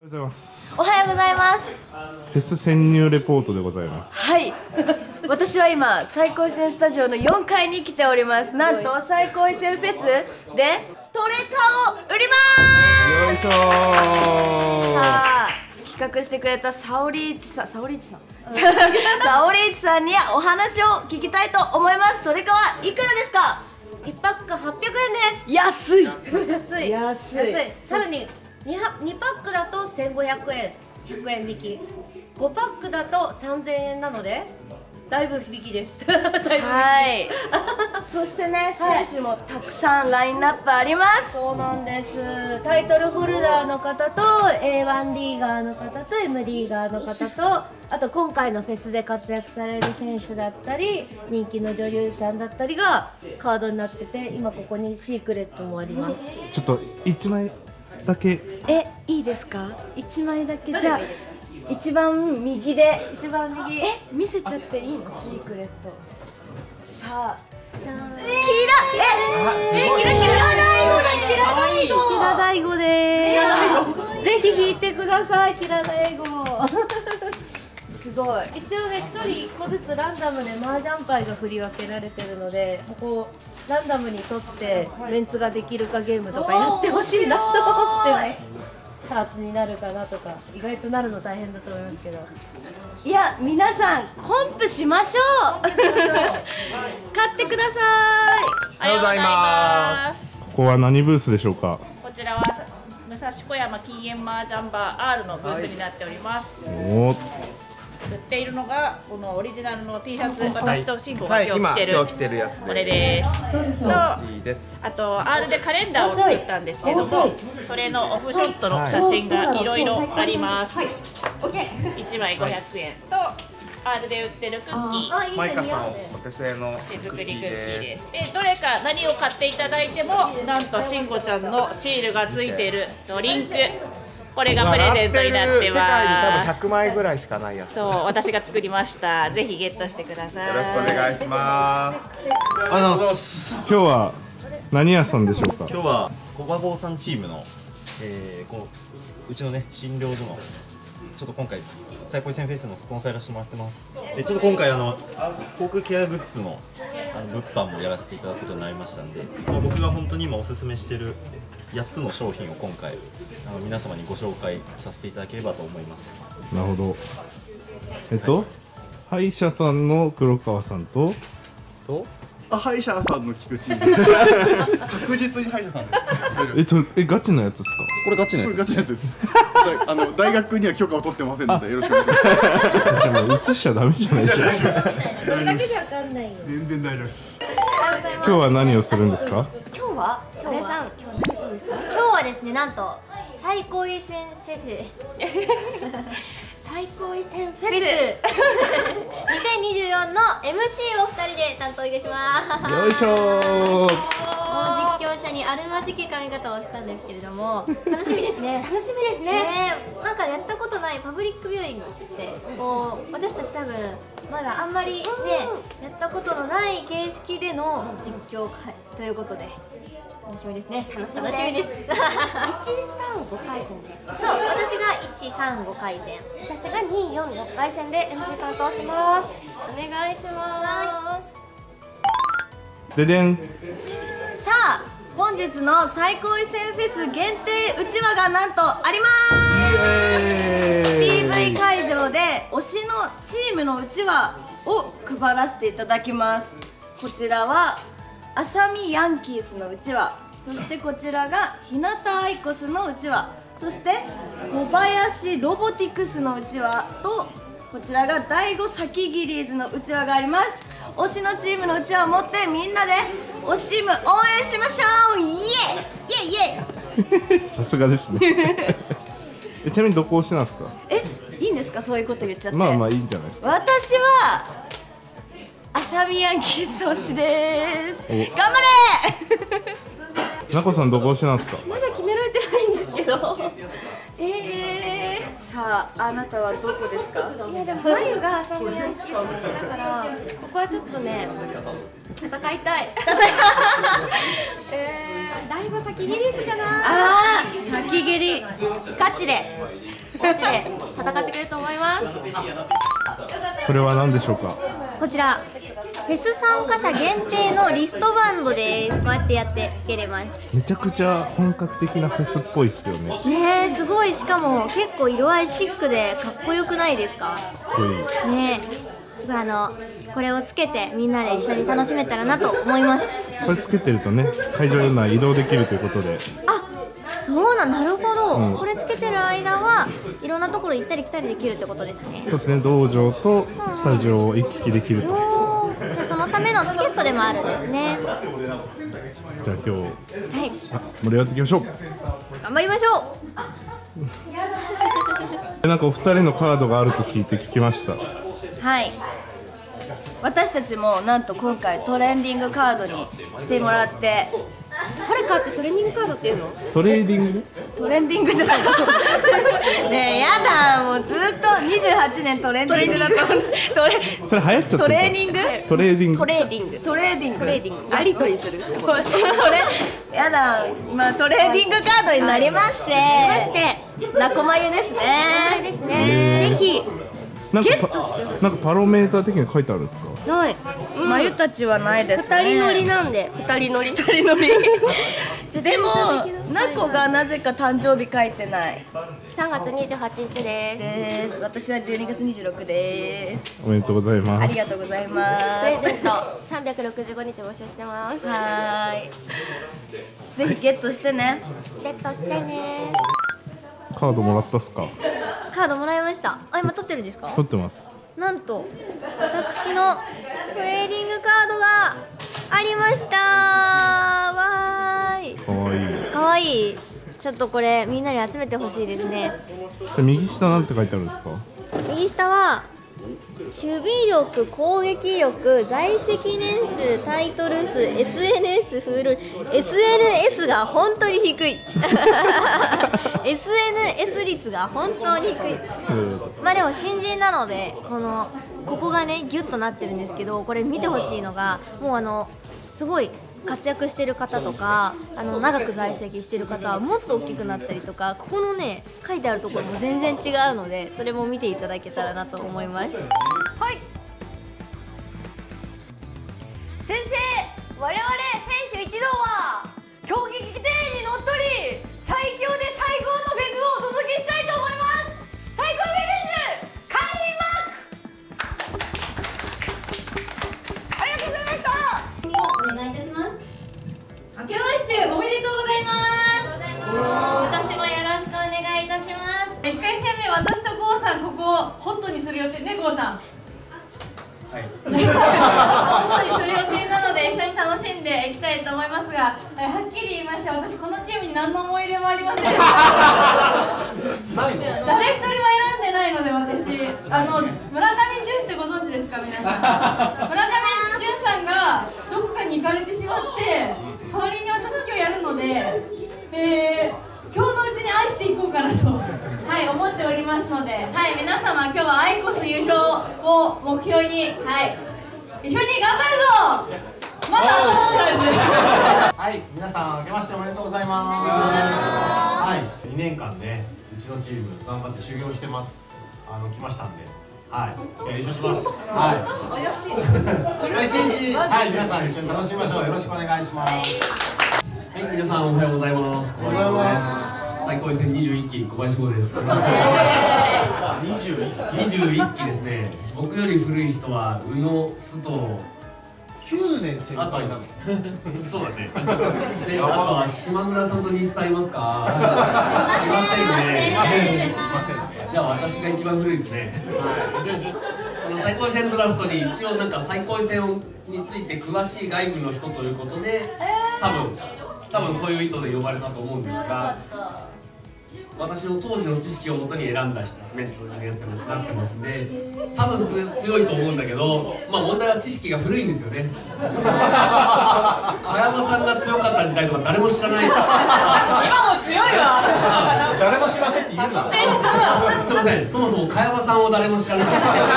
おはようございます。 おはようございます。 フェス潜入レポートでございます。 はい。私は今最高線スタジオの4階に来ております。なんと最高線フェスでトレカを売ります。 よいしょー。 さあ企画してくれたサオリーチさんにお話を聞きたいと思います。トレカはいくらですか 1パック800円です。 安い安い。さらに2パックだと1500円、100円引き。5パックだと3000円なのでだいぶ引きです。 はいそしてね、選手もたくさんラインナップあります。 そうなんです。タイトルホルダーの方と A1 リーガーの方と M リーガーの方と、あと今回のフェスで活躍される選手だったり人気の女優さんだったりがカードになってて、今ここにシークレットもあります。 ちょっと1枚だけいいですか。1枚だけ。じゃあ一番右で。見せちゃっていいの。シークレット。さあキラ大悟です。ぜひ弾いてください、キラ大悟。すごい。 一応ね、1人1個ずつランダムで麻雀牌が振り分けられてるので、こうランダムにとってメンツができるかゲームとかやってほしいなと思ってます。ターツになるかなとか、意外となるの大変だと思いますけど。 いや、皆さんコンプしましょう。買ってください。 おはようございます。 ここは何ブースでしょうか。 こちらは武蔵小山禁煙麻雀バー R のブースになっております。 おー。 売っているのがこのオリジナルの T シャツ、私と慎吾が今日着てるやつこれです。と、あと R でカレンダーを作ったんですけども、それのオフショットの写真がいろいろあります。1枚500円と R で売ってるクッキー、 マイカさんお手製の手作りクッキーです。で、どれか何を買っていただいても、なんと慎吾ちゃんのシールがついているドリンク、これがプレゼントになってます。 世界に多分100枚ぐらいしかないやつ。 そう、私が作りました。ぜひゲットしてください。 よろしくお願いします。 今日は何屋さんでしょうか。 今日はコバボーさんチームの、うちのね診療所のちょっと今回最高線フェスのスポンサーやらせてもらってます。でちょっと今回航空ケアグッズの物販もやらせていただくことになりましたんで、僕が本当に今おすすめしてる8つの商品を今回皆様にご紹介させていただければと思います。 なるほど。歯医者さんの黒川さんと歯医者さんの菊池確実に歯医者さんガチのやつですか。 これガチのやつガチのやつです。大学には許可を取ってませんのでよろしくお願いします。 映しちゃダメじゃないですか。 それだけじゃわかんないよ。 全然大丈夫です。 今日は何をするんですか。 今日は何するんですか。今日はですね、なんと最高位戦フェス最高位戦フェス2024の MC を2人で担当いたします。 よいしょー。 実況者にあるまじき髪型をしたんですけれども、楽しみですね。楽しみですね。なんかやったことないパブリックビューイングってこう私たち多分まだあんまりねやったことのない形式での実況ということで楽しみですね。楽しみです。1、3、5回戦で。そう、私が1、3、5回戦。私が2、4、6回戦で MC 担当します。お願いします。 ででん。 さあ本日の最高位戦フェス限定うちわがなんとあります。PV 会場で推しのチームのうちわを配らせていただきます。こちらはアサミヤンキースのうちわ、そしてこちらが日向アイコスのうちわ、そして小林ロボティクスのうちわと、こちらが第5サキギリーズのうちわがあります。推しのチームのうちわを持ってみんなで推しチーム応援しましょう。イエイイエイイエイ。 さすがですね。ちなみにどこ推しなんですか。 いいんですか、そういうこと言っちゃって。 まあまあいいんじゃないですか。 私はアサミヤンキース推しです。頑張れ。 なこさんどこ推しなんですか。 まだ決められてないんですけど。ささあ、あなたはどこですか？ いやでも眉がそんなヤンキー選手だからここはちょっとね戦いたい大悟先リリースかな。 ああ、先切り。 ガチで戦ってくれると思います。 それは何でしょうか？ こちらフェス参加者限定のリストバンドです。こうやってやってつけれます。 めちゃくちゃ本格的なフェスっぽいっすよね。 ねえ、すごい。しかも結構色合いシックでかっこよくないですか？ねえ、すごいこれをつけてみんなで一緒に楽しめたらなと思います。 これつけてるとね、会場今移動できるということで。 そうなるほど、これつけてる間はいろんなところ行ったり来たりできるってことですね。 そうですね、道場とスタジオを行き来できると。 じゃあそのためのチケットでもあるんですね。 じゃあ今日、 はい、 盛り上がっていきましょう。 頑張りましょう。なんかお二人のカードがあると聞きました。 はい。私たちもなんと今回トレンディングカードにしてもらって。 誰かってトレーニングカードっていうの？ トレーディング？ トレンディングじゃないねえ、やだ、もうずっと28年トレンディングだと思って。 それ流行っちゃってる。 トレーニング？ トレーディング。 トレーディング。ありとにする。これやだ、まあトレーディングカードになりまして。なこまゆですね。 ですね。ぜひゲットしてほしい。なんかパロメーター的に書いてあるんですか？ はい。 まゆたちはないですね。 二人乗りなんで。二人乗り。 でもなこがなぜか誕生日書いてない。 3月28日です。 私は12月26です。 おめでとうございます。 ありがとうございます。 プレゼント365日募集してます。 はい。ぜひゲットしてね。 ゲットしてね。 カードもらったっすか？ カードもらいました。あ、今取ってるんですか？ 取ってます。 なんと私のウェディングカードがありました。わーい。 かわいい。 かわいい。ちょっとこれみんなに集めてほしいですね。 右下なんて書いてあるんですか？ 右下は守備力、攻撃力、在籍年数、タイトル数、SNS フル、SNS が本当に低いSNS 率が本当に低い。まあでも新人なのでここがねギュッとなってるんですけど、これ見てほしいのがもうすごい活躍してる方とか長く在籍してる方はもっと大きくなったりとか、ここのね書いてあるところも全然違うので、それも見ていただけたらなと思います。 はい。先生、我々選手一同は競技規定にのっとり最強で最高のフェスをお届けしたいと思います。最高フェス開幕。ありがとうございました。 お願いいたします。明けましておめでとうございます。私もよろしくお願いいたします。 1回戦目、私と郷さんここをホットにする予定ね、郷さん。はい、ホットにする予定なので一緒に楽しんでいきたいと思いますが、はっきり言いまして私このチームに何の思い入れもありません。誰一人も選んでないので、私村上純ってご存知ですか？皆さん村上純さんがどこかに行かれてしまって代わりに私今日やるので、今日のうちに愛していこうかなと、はい、思っておりますので、はい、皆様今日はアイコス優勝を目標に、はい、一緒に頑張るぞ。まだはい、皆さん明けましておめでとうございます。はい、2年間ね、うちのチーム頑張って修行して来ましたんで、はい、優勝します。はい。怪しい。一日、はい、皆さん一緒に楽しみましょう。よろしくお願いします。 はい、皆さんおはようございます。小林翔です。最高位戦21期小林翔です。21期ですね。僕より古い人は宇野、須藤。 9年先輩なの。 そうだね。で、あとは島村さんと新津さんいますか？いませんね。いません。じゃあ私が一番古いですね。その最高位戦ドラフトに一応なんか最高位戦について詳しい外部の人ということで、多分そういう意図で呼ばれたと思うんですが、私の当時の知識をもとに選んだメンツになってますんで、多分強いと思うんだけど、まあ問題は知識が古いんですよね。加山さんが強かった時代とか誰も知らない。 今も強いわ。 誰も知らないって言うな。 すみません、そもそも茅山さんを誰も知らなかった。 ヤン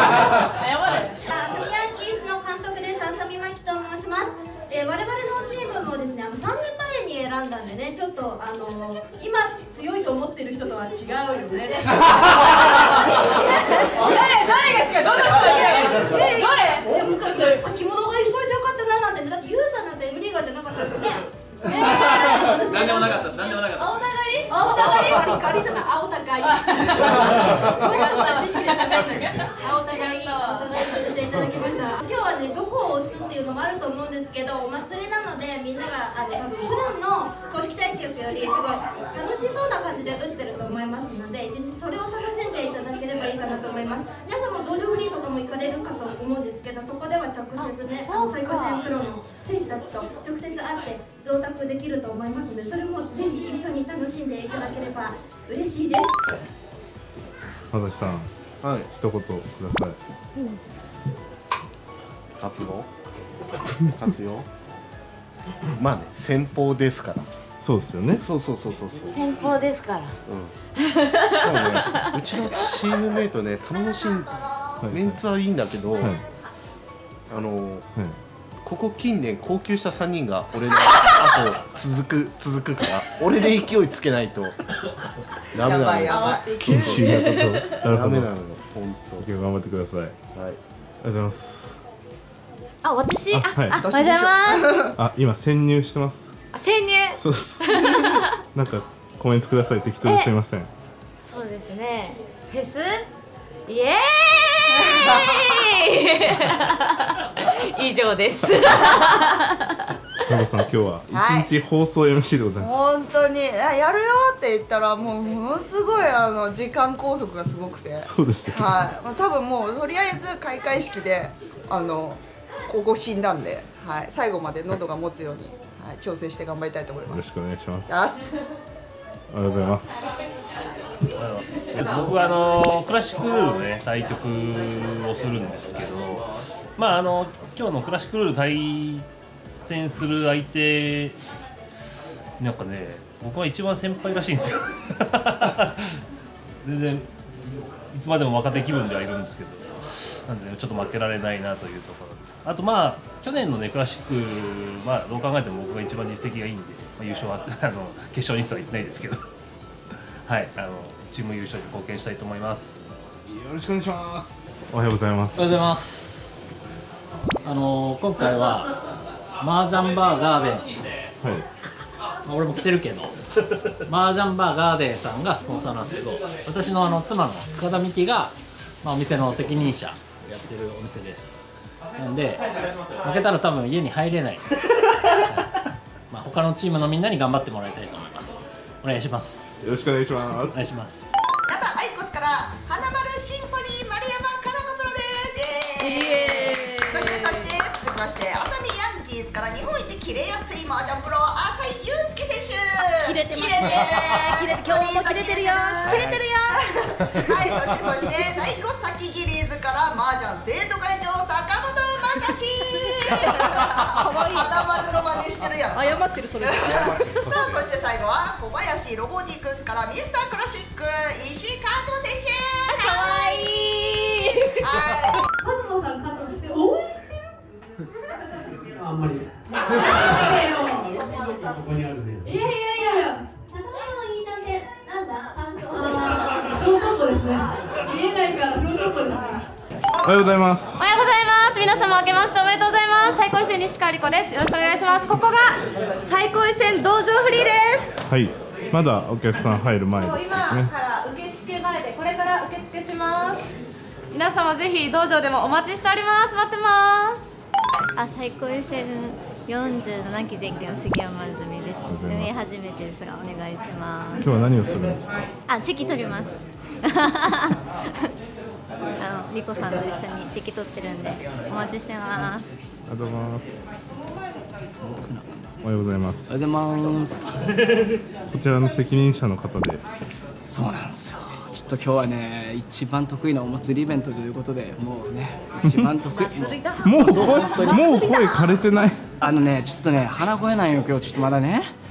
キースの監督です。浅見真希と申します。我々のチームもですね、3年前に選んだんでね、ちょっと今強いと思ってる人とは違うよね。誰が違う？どんな人が違う？誰？先物が一緒でよかったななんてね。だってユウさんなんて M リーガーじゃなかったですね。 なんでもなかった。なんでもなかった。 青高いガリガリじゃない。青高い。もっとした知識でしゃべる。青高いさせていただきました。今日はね、どこを押すっていうのもあると思うんですけど、お祭りなのでみんなが多分普段の公式対局よりすごい楽しそうな感じで打ってると思いますので、一日それを楽しんでいただければいいかなと思います。皆さんも道場フリーとかも行かれるかと思うんですけど、そこでは直接ね、最高戦プロの選手たちと直接会って同卓できると思いますので、それもぜひ一緒に楽しんでいただければ嬉しいです。 まさしさん、はい、一言ください。 活用まあね、先方ですから。 そうですよね。 そう先方ですから。 しかもね、うちのチームメイトね、楽しいメンツはいいんだけど、ここ近年高級した3人が俺の後続くから俺で勢いつけないとダメなのよ。 厳しいなこと。 ダメなのよ、本当。 頑張ってください。はい。ありがとうございます。 私、 はい。 おはようございます。 今潜入してます。 潜入。 そうです。なんかコメントください。適当ですみません。 そうですね。フェス？イエーイ。以上です。 ナボさん、今日は一日放送 MC でございます。 本当にやるよって言ったらものすごい時間拘束がすごくて。 そうですよ。 はい。多分もうとりあえず開会式でここ死んだんで、はい、最後まで喉が持つように、はい、調整して頑張りたいと思います。 よろしくお願いします。 ありがとうございます。 僕はクラシックルールのね対局をするんですけど、今日のクラシックルール対戦する相手なんかね、僕は一番先輩らしいんですよ。全然いつまでも若手気分ではいるんですけど、なんで、ね、ちょっと負けられないなというところ。あと去年のねクラシックどう考えても僕が一番実績がいいんで、優勝は決勝には行ってないですけど。はい、チーム優勝に貢献したいと思います。 よろしくお願いします。おはようございます。 おはようございます。今回は麻雀バーガーデン、はい、俺も来てるけど麻雀バーガーデンさんがスポンサーなんですけど、私の妻の塚田美希が、お店の責任者やってるお店です。なんで負けたら多分家に入れない、他のチームのみんなに頑張ってもらいたいと思います。お願いします。 よろしくお願いします。 お願いします。 あとアイコスから花丸シンフォニー丸山かなのプロです。そして続きまして浅見ヤンキースから日本一切れやすい麻雀プロ浅井祐介選手。 切れてます。今日も切れてるよ。 はい、そして大子崎ギリーズから麻雀生徒会長坂本正史。花丸の真似してるやん。 謝ってるそれ。 さあ、そして最後は小林ロボティクスからミスタークラシック石井和馬選手。かわいい。 和馬さん家族って応援してる？ あんまり。ここにあるね。 いや。坂本の印象ってなんだ？ショートップですね。見えないからショートップですね。 おはようございます。 おはようございます。皆様明けましておめでとうございます。最高位戦西川理子です。よろしくお願いします。ここが最高位戦道場フリーです。 はい。まだお客さん入る前ですね。 今から受付前でこれから受付します。皆様ぜひ道場でもお待ちしております。待ってます。 最高位戦47期前回の杉山泉です。運営初めてですがお願いします。 今日は何をするんですか？ チェキ取ります。リコさんと一緒にチェキ取ってるんでお待ちしてます。 ありがとうございます。おはようございます。 おはようございます。 こちらの責任者の方で。 そうなんですよ。ちょっと今日はね、一番得意なお祭りイベントということで、もうね、一番得意。 もう声枯れてない。 ちょっとね、鼻声なんよ今日ちょっとまだね。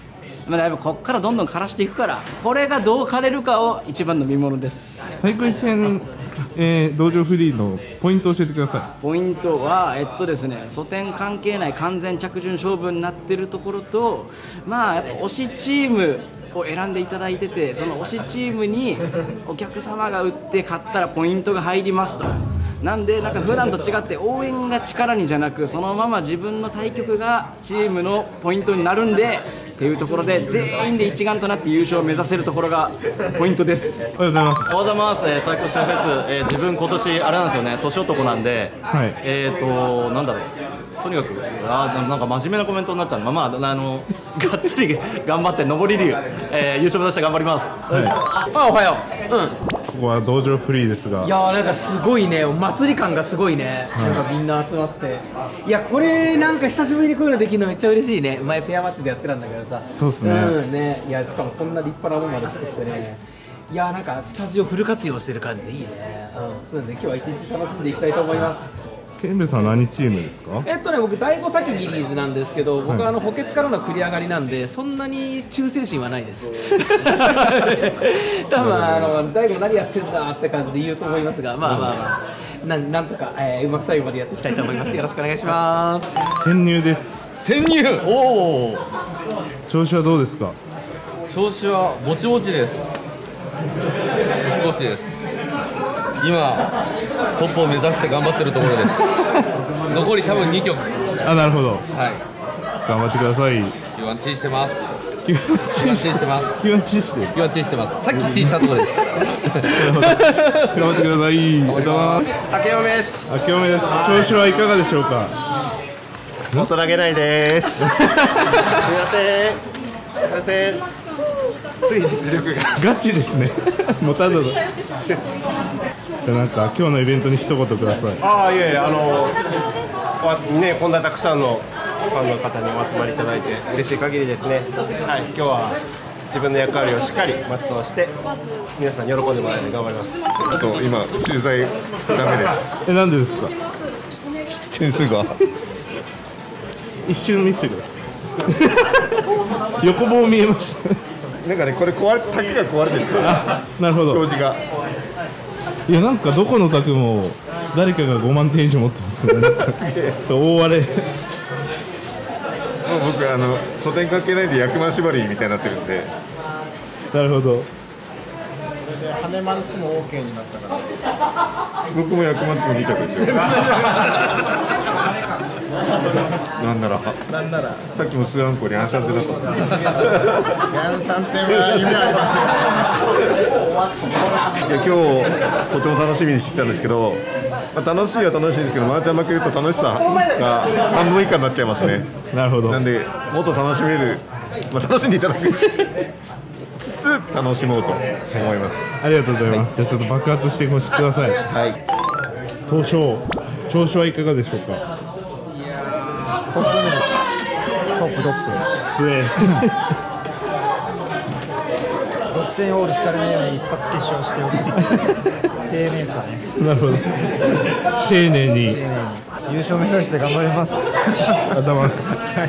まあ、やっぱここからどんどん枯らしていくから、これがどう枯れるかを一番の見ものです。 最高位戦、道場フリーのポイントを教えてくださポイントはですね、素点関係ない完全着順勝負になってるところと、まあやっぱ推しチームを選んでいただいてて、その推しチームにお客様が打って勝ったらポイントが入りますと。なんでなんか普段と違って応援が力にじゃなく、そのまま自分の対局がチームのポイントになるんでっていうところで、全員で一丸となって優勝を目指せるところがポイントです。 おはようございます。 おはようございます。最高戦フェス、自分今年あれなんですよね、年男なんで、 はい、 なんだろう、とにかくなんか真面目なコメントになっちゃうの、まあがっつり頑張って上り竜、優勝目指して頑張ります。 はい、 おはよう。 ここは道場フリーですが、 いやーなんかすごいね、お祭り感がすごいね、なんかみんな集まって、いやこれなんか久しぶりにこういうのできるのめっちゃ嬉しいね。前ペアマッチでやってたんだけどさ、 そうですね、 ね、いやしかもこんな立派なものまで作ってね、いやなんかスタジオフル活用してる感じでいいね。そうなんで今日は一日楽しんでいきたいと思います。 ケンベさん何チームですか？ 僕第5先ギリーズなんですけど、僕は補欠からの繰り上がりなんで、そんなに忠誠心はないです。多分第5何やってんだって感じで言うと思いますが、まあなんとか、うまく最後までやっていきたいと思います。よろしくお願いします。 潜入です。 潜入。おお。 調子はどうですか？ 調子はぼちぼちです。ぼちぼちです。今トップを目指して頑張ってるところです。残り多分2局。 あ、なるほど。 はい。 頑張ってください。 Q1 チーしてます。 Q1 チーしてます。Q1 チーして。 Q1 チーしてます。さっきチーしたところです。 なるほど。頑張ってください。おめでとうございます。 明けおめです。 明けおめです。調子はいかがでしょうか？ 大人げないです。すみません。すみません。つい実力がガチですね。もうただの。なんか今日のイベントに一言ください。 いえね、こんなたくさんのファンの方にお集まりいただいて嬉しい限りですね。はい、今日は自分の役割をしっかり全うして皆さんに喜んでもらえるように頑張ります。 今取材ダメです。 なんでですか？ 点数が一瞬見せてください。横棒見えました。 なんかね、これ竹が壊れてる。 なるほど。 表示が。 いや、なんかどこの卓も誰かが5万点以上持ってますね。そう大荒れ。もう僕素点関係ないんで役満縛りみたいになってるんで。 なるほど。 羽マンチも OK になったから。 僕も役満チも2着ですよ。なんならさっきもスアンコにアンシャンテだったんです。 アンシャンテは夢ありますよ。 いや、今日とても楽しみにしてきたんですけど、楽しいは楽しいんですけど、マージャン負けると楽しさが半分以下になっちゃいますね。 なるほど。 なんでもっと楽しめる、楽しんでいただくつつ楽しもうと思います。 ありがとうございます。じゃあちょっと爆発してごしください。 はい。 東証調子はいかがでしょうか？ トップです。トップ。 強え。 6000ホール引かれないように一発決勝しておく。丁寧さね。 なるほど。丁寧に。 優勝目指して頑張ります。 ありがとうございます。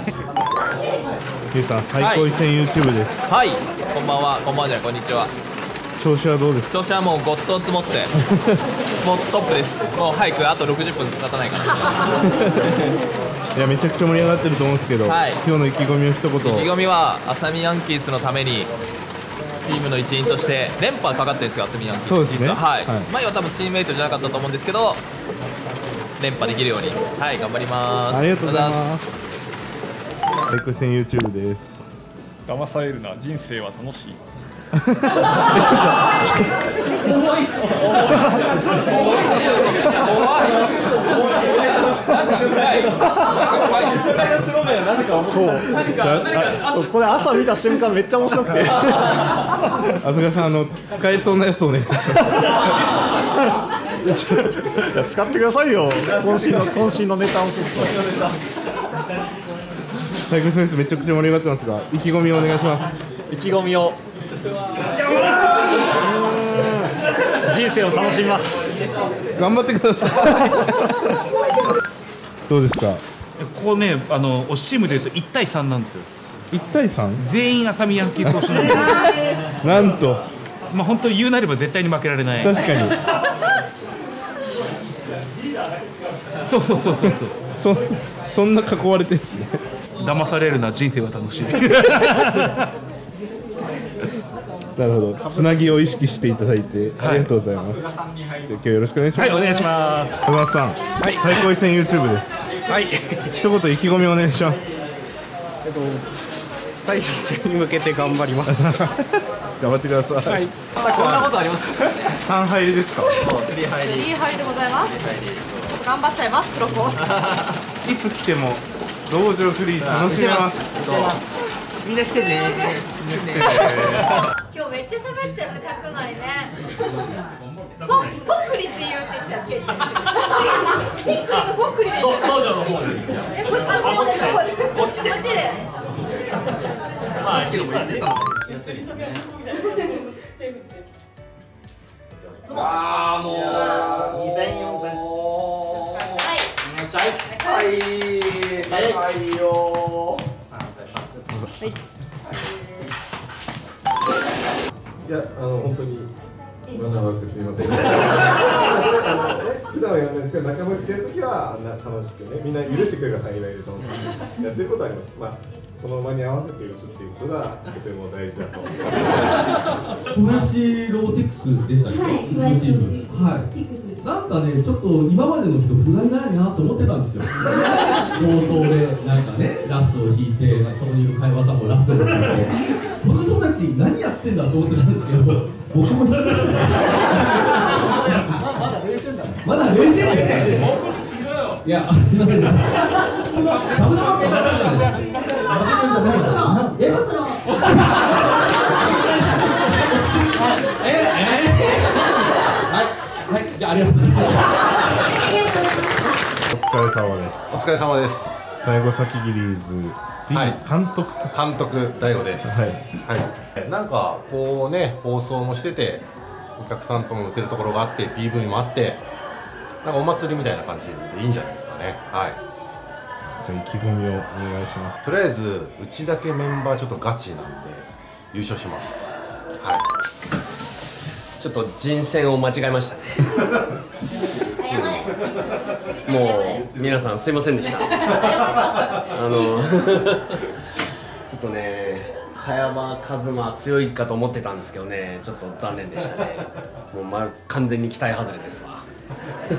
ケイさん、最高位戦 YouTube です。 はい。こんばんは。こんばんはじゃない。こんにちは。 調子はどうですか？ 調子はもうごっと積もってもうトップです。もう早くあと60分経たないかな。 いや、めちゃくちゃ盛り上がってると思うんですけど、はい、今日の意気込みを一言。意気込みはアサミヤンキースのためにチームの一員として連覇かかってるんですよ、アサミヤンキース。 そうですね。 はい。前は多分チームメイトじゃなかったと思うんですけど、連覇できるようにはい頑張ります。 ありがとうございます。最高位戦 YouTube です。 騙されるな、人生は楽しい。 怖い。 そう。これ朝見た瞬間めっちゃ面白くて。 浅倉さん、使えそうなやつをね。 いや、使ってくださいよ。渾身のネタをちょっと。 最高選手めちゃくちゃ盛り上がってますが、意気込みをお願いします。 意気込みを。人生を楽しみます。 頑張ってください。どうですか？ ここね、推しチームでいうと1対3なんですよ。 1対 3？ 全員浅見ヤンキース推しなんでなんとまあ本当言うなれば絶対に負けられない。 確かにそうそんな囲われてんすね。 騙されるな、人生は楽しいなるほど、つなぎを意識していただいてありがとうございます。じゃあ今日よろしくお願いします。 はい、お願いします。 小川さん、最高位戦 YouTube です。 はい、 一言意気込みお願いします。 最終戦に向けて頑張ります頑張ってください。 はい、こんなことあります 3入りですか？ スリー入りでございます。頑張っちゃいます、黒子。 いつ来ても道場フリー楽しめます。 みんな来てね。 今日めっちゃ喋ってるね、宅内ね。ポックリって言うって言ってたっけ？チックリとポックリで。道場の方です。こっちで。 さっきのも言ってたしやすいですね。 ああもう2戦4戦。はい。いらっしゃい。はいよ。 いや、本当に長くすみません。普段はやらないんですけど、仲間つけるときは楽しくね、みんな許してくれる方がいないで楽しくやってることはあります。まあ、その場に合わせて打つっていうことがとても大事だと思います。 小林ローテックスでしたっけ、うちのチーム。はい。なんかね、ちょっと今までの人、不甲斐ないなと思ってたんですよ。放送で、なんかね、ラストを弾いて、そこにいる会話さんもラストを弾いて、この人たち、何やってんだと思ってたんですけど、僕も弾きました。まだ0点だね。まだ0点ですね。いや、すみませんでした。ダブルマークになったじゃないですか。はい、じゃあありがとうございます。 お疲れ様です。 お疲れ様です。 第5先ギリーズ、はい、監督大悟です。はい。なんかこうね、放送もしてて、お客さんとも打てるところがあって、PV もあって、なんかお祭りみたいな感じでいいんじゃないですかね。はい。 じゃあ意気込みをお願いします。 とりあえずうちだけメンバーちょっとガチなんで優勝します。はい。 ちょっと人選を間違えましたね。もう皆さんすいませんでした。ちょっとね、茅場一馬強いかと思ってたんですけどね、ちょっと残念でしたね。もう完全に期待外れですわ。 こ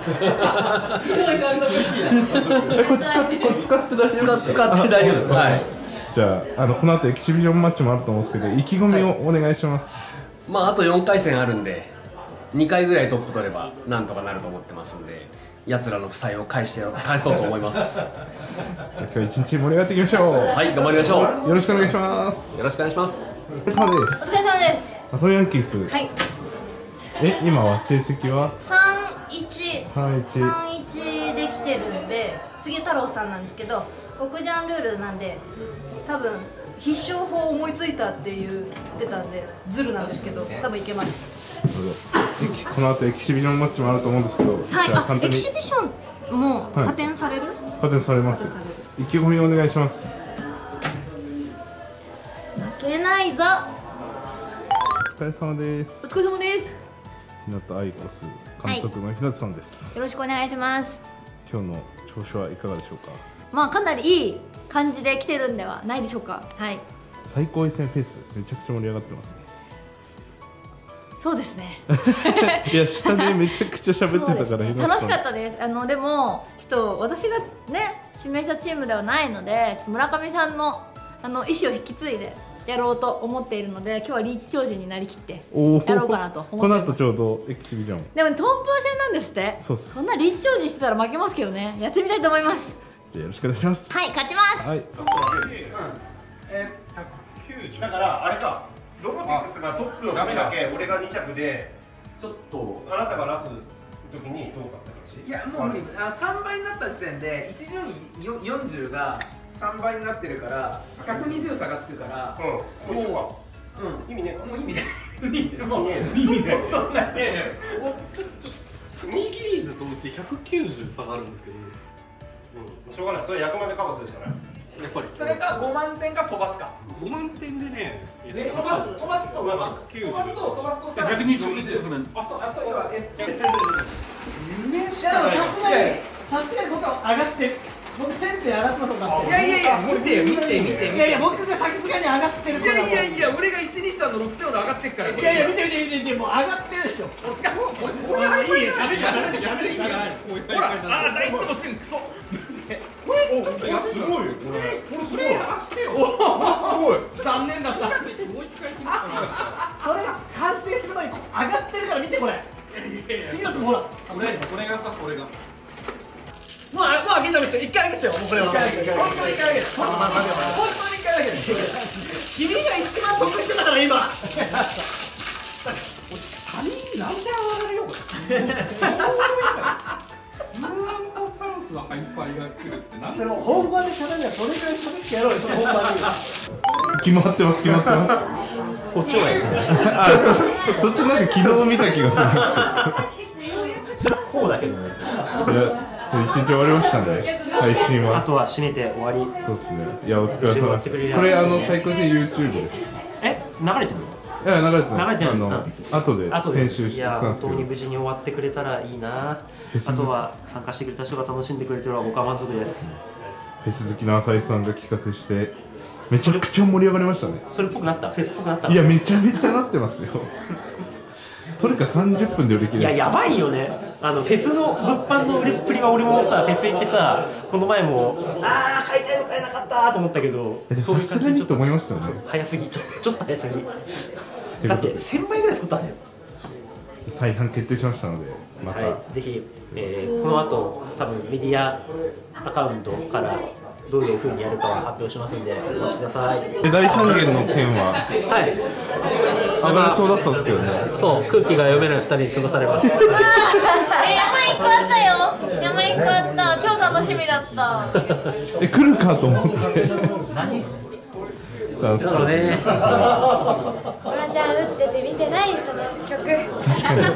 れ使って大丈夫ですか？ 使って大丈夫です。はい。 じゃあこの後エキシビジョンマッチもあると思うんですけど、意気込みをお願いします。 まああと4回戦あるんで、2回ぐらいトップ取ればなんとかなると思ってますんで、奴らの負債を返そうと思います。 じゃあ今日一日盛り上がっていきましょう。 はい、頑張りましょう。 よろしくお願いします。 よろしくお願いします。 おお疲れ様です。 疲れ様です。 遊びヤンキース。 はい。 今は成績は 3-1できてるんで、次太郎さんなんですけど、僕じゃんルールなんで、多分必勝法思いついたって言ってたんでズルなんですけど、多分いけます。 この後エキシビジョンマッチもあると思うんですけど、 はい。エキシビジョンも加点される？ 加点されます。意気込みお願いします。 負けないぞ。 お疲れ様です。 お疲れ様です。 日向アイコス監督の日向さんです。 よろしくお願いします。 今日の調子はいかがでしょうか？ まあかなりいい感じで来てるんではないでしょうか。はい。 最高位戦フェスめちゃくちゃ盛り上がってますね。 そうですね。 いや下でめちゃくちゃ喋ってたから、 ね、楽しかったです。でもちょっと私がね指名したチームではないので、ちょっと村上さんの意思を引き継いでやろうと思っているので、今日はリーチ超人になりきってやろうかなと思ってます。 この後ちょうどエキシビジョン。 でもトンプー戦なんですって。そんなリーチ超人してたら負けますけどね。やってみたいと思います。 じゃあよろしくお願いします。 はい、勝ちます。 はい。 190だからあれか、ロボティクスがトップのためだけ俺が2着で、ちょっとあなたがラスの時にどうかって話。 いやもう無理。3倍になった時点で1順位40が3倍になってるから120差がつくから、 もう一緒か。意味ね。 もう意味ね。 もう意味ね。 どんな 2ギリーズとうち190差があるんですけど、しょうがない。それ役までカバーするしかない。 やっぱりそれか5万点か飛ばすか。 5万点でね、 飛ばすと 121点。 あとはさすがに僕は上がって僕1000点上がってますもん。 いや見ていや僕がさすがに上がってるから。 いや俺が123の6000の上がってっから。 いや見てもう上がってるでしょ。いやもうこれはいいよ、しゃべってほら、第一のチームクソ。これちょっと安い。すごいよこれ。これやらしてよ。すごい。残念だった。もう一回来ますから。 それ完成する前に上がってるから見てこれ。次のつもほら。 これがさ、これが。 もう開けちゃうんですよ。1回だけですよ。もうこれは。本当に1回だけです。本当に1回だけです。君が一番得してたから今。 他人何点上がるよこれ。スーパーチャンスのハイパイが来るって何？ それも本番で喋るにはそれくらい喋ってやろうよ。その本番に。 決まってますこっちはそっちなんか昨日見た気がするんですけど。 それはこうだけどね。 一日終わりましたね、配信は。 あとは締めて終わり。 そうですね。いや、お疲れ様です。これ最高戦 YouTube です。 流れてるの？ いや、流れてない。後で編集してたんですけど。 本当に無事に終わってくれたらいいな。あとは参加してくれた人が楽しんでくれてるのは僕は満足です。 フェス好きの浅井さんが企画してめちゃくちゃ盛り上がりましたね。 それっぽくなった？フェスっぽくなった？ いや、めちゃめちゃなってますよ。とにかく30分で売り切れ。 いや、やばいよね。フェスの物販の売れっぷりは俺もさ、フェス行ってさ、この前も買いたいの買えなかったと思ったけど、 そういう感じでちょっと思いましたよね。 早すぎ、ちょっと早すぎ。だって1000枚ぐらい作ったんだよ。 再販決定しましたので、また、 ぜひ、この後多分メディアアカウントからどういう風にやるかは発表しますんでお待ちください。 第3弦の件は上がれそうだったんですけどね。 そう、空気が読めない2人に潰されました。 山1個あったよ。山1個あった。超楽しみだった。 来るかと思って。 そうね。 麻雀打ってて見てないその曲。 確かに。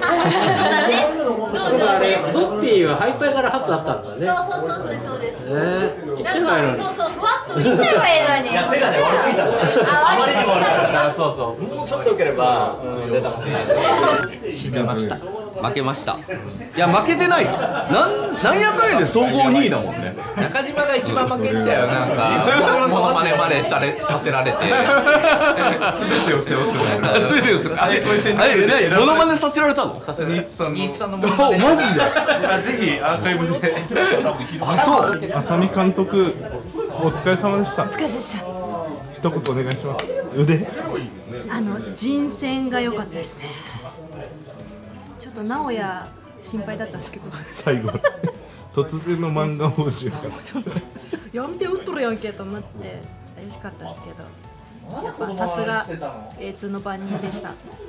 ドッティはハイパイから初あったんだね。 そうです。 ちっちゃいのに。 そう、ふわっと打っちゃえばいいのに。 いや、手がね、悪すぎた。あまりにも悪かったから、そう。もうちょっと良ければ、出たもんね。 死にました。負けました。いや、負けてないか。なんやかんやで総合2位だもんね。中島が一番負けちゃうよ。なんかモノマネまでさせられて。全てを背負ってました。 全てを背負って。あれモノマネさせられたの？ 新津さんのモノマネ。マジで。 ぜひアーカイブで。 あ、そう。 浅見監督、お疲れ様でした。 お疲れ様でした。 一言お願いします。腕。 人選が良かったですね。ちょっと直哉心配だったんですけど。 最後突然の漫画報酬がちょっとやめて打っとるやんけと思って嬉しかったんですけど、やっぱさすが A2 の番人でした。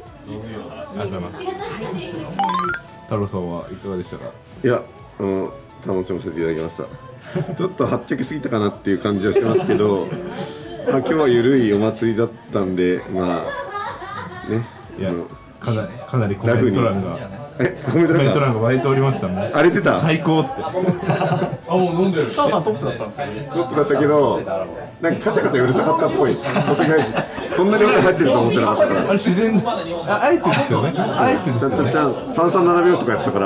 太郎さんはいかがでしたか？ いや、楽しませていただきました。ちょっとはっちゃけすぎたかなっていう感じはしてますけど、今日は緩いお祭りだったんで、まあね、 いやかなりコメント欄がコメント欄が湧いておりましたね。 荒れてた。 最高って。 あ、もう飲んでる。 タオさんトップだったんですよね。 トップだったけど、なんかカチャカチャうるさかったっぽい。そんなに音入ってると思ってなかったから。 あれ自然、あえてですよね。あえてですよね。 ちゃん337拍子とかやってたから。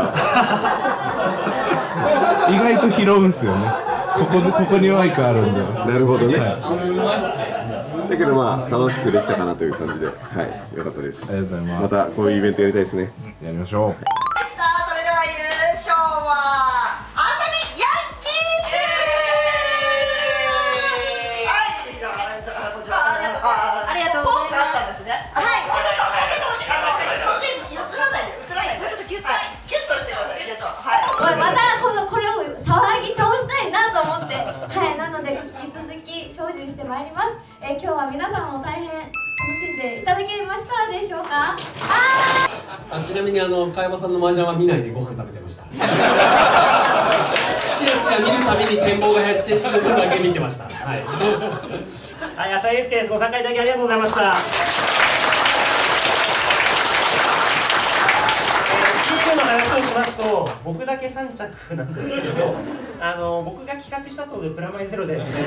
意外と拾うんですよね。ここにマイクあるんで。 なるほどね。だけどまあ楽しくできたかなという感じで、はい、良かったです。 ありがとうございます。 またこういうイベントやりたいですね。 やりましょう。 さあ、それでは優勝はあさみヤンキース。ありがとうございます。ポーズがあったんですね。はい。そっちに映らないで、ちょっとキュッとしてください。 はい。またこれを騒ぎ倒したいなと思って、はい。なので引き続き精進してまいります。今日は皆さんも大変楽しんでいただけましたでしょうか？ ちなみに加山さんの麻雀は見ないでご飯食べてました。チラチラ見るたびに展望が減ってくる分だけ見てました。はい。 はい、浅井祐介です。ご参加いただきありがとうございました。中継の話をしまますと、僕だけ3着なんですけど、僕が企画したとでプラマイゼロでお願いします。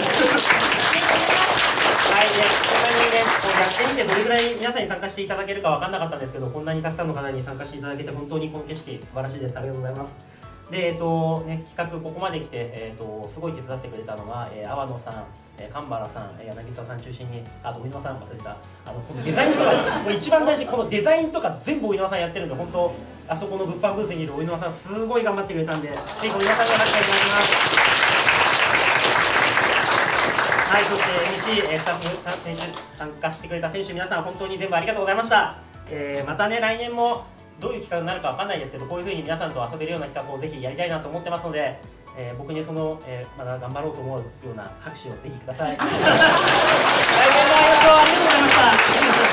はい、こんなにね、逆転してどれぐらい皆さんに参加していただけるか分かんなかったんですけど、こんなにたくさんの方に参加していただけて本当にこの景色素晴らしいです。ありがとうございます。で、企画ここまで来て、すごい手伝ってくれたのは、阿波野さん、神原さん、柳沢さん中心に、あとお稲さん忘れた、このデザインとか、これ一番大事、このデザインとか全部お稲さんやってるんで、本当、あそこの物販ブースにいるお稲さん、すごい頑張ってくれたんで、ぜひお稲さんに拍手をいただきます。はい、そして MC、スタッフ、選手、参加してくれた選手皆さん、本当に全部ありがとうございました。またね、来年もどういう企画になるかわかんないですけど、こういうふうに皆さんと遊べるような企画をぜひやりたいなと思ってますので、僕にまだ頑張ろうと思うような拍手をぜひください。来年もありがとうございました。